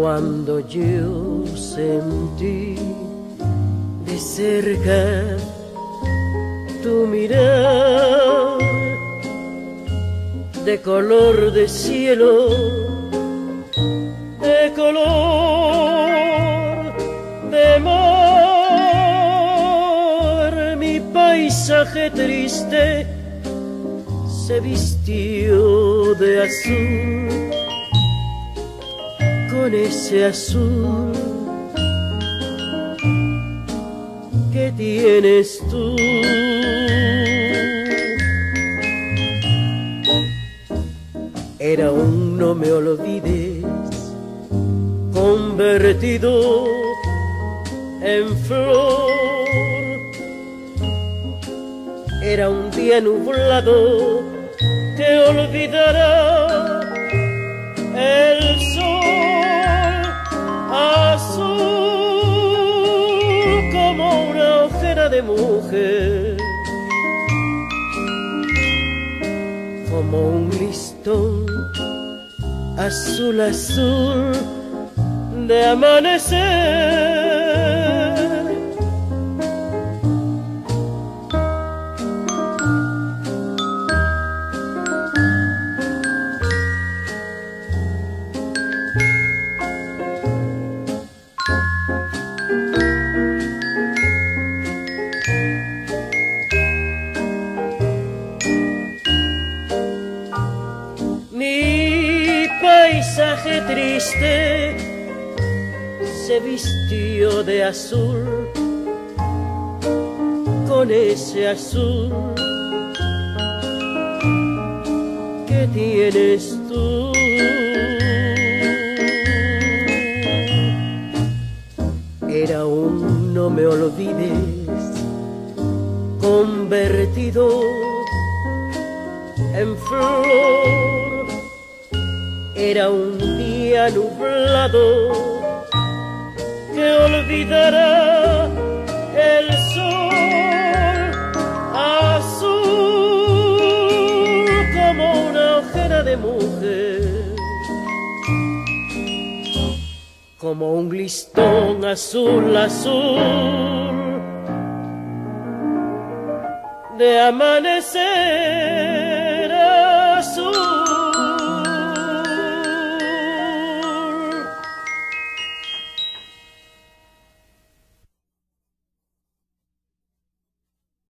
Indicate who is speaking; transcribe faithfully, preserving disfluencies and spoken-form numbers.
Speaker 1: cuando yo sentí de cerca tu mirar de color de cielo, de color de mar. Mi paisaje triste se vistió de azul, con ese azul que tienes tú. Era un no me olvides convertido en flor. Era un día nublado que olvidará el sol, azul como una ojera de mujer, como un listón azul, azul de amanecer. Mi paisaje triste se vistió de azul, con ese azul que tienes tú. Era un no me olvides convertido en flor. Era un día nublado que olvidará el sol, azul como una ojera de mujer, como un listón azul, azul de amanecer.